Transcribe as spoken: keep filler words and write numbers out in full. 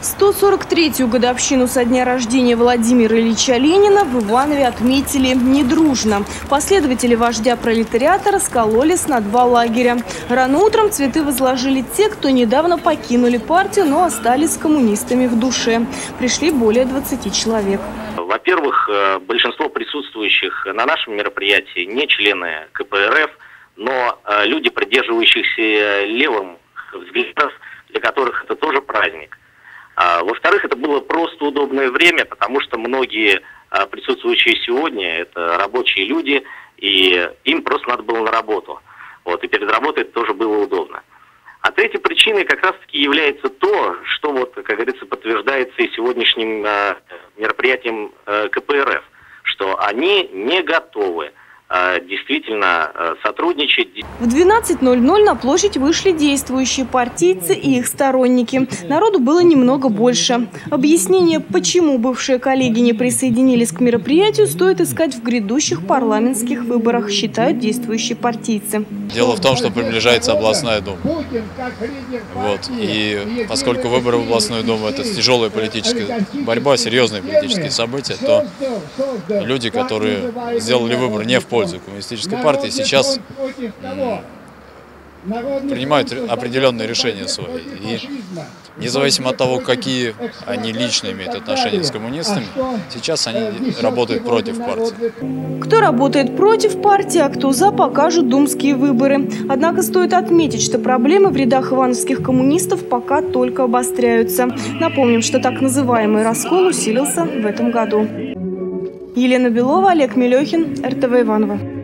сто сорок третью годовщину со дня рождения Владимира Ильича Ленина в Иванове отметили недружно. Последователи вождя пролетариата раскололись на два лагеря. Рано утром цветы возложили те, кто недавно покинули партию, но остались коммунистами в душе. Пришли более двадцати человек. Во-первых, большинство присутствующих на нашем мероприятии не члены ка пэ эр эф, но люди, придерживающихся левых взглядов, для которых это тоже праздник. Во-вторых, это было просто удобное время, потому что многие присутствующие сегодня – это рабочие люди, и им просто надо было на работу. Вот, и перед работой это тоже было удобно. А третьей причиной как раз-таки является то, что, вот, как говорится, подтверждается и сегодняшним э, мероприятием э, ка пэ эр эф, что они не готовы действительно сотрудничать. В двенадцать ноль ноль на площадь вышли действующие партийцы и их сторонники. Народу было немного больше. Объяснение, почему бывшие коллеги не присоединились к мероприятию, стоит искать в грядущих парламентских выборах, считают действующие партийцы. Дело в том, что приближается областная дума. Вот. И поскольку выборы в областную думу – это тяжелая политическая борьба, серьезные политические события, то люди, которые сделали выбор не в пользу коммунистической партии, сейчас принимают определенные решения свои. И независимо от того, какие они лично имеют отношения с коммунистами, сейчас они работают против партии. Кто работает против партии, а кто за, покажут думские выборы. Однако стоит отметить, что проблемы в рядах ивановских коммунистов пока только обостряются. Напомним, что так называемый раскол усилился в этом году. Елена Белова, Олег Мелехин, эр тэ вэ Иваново.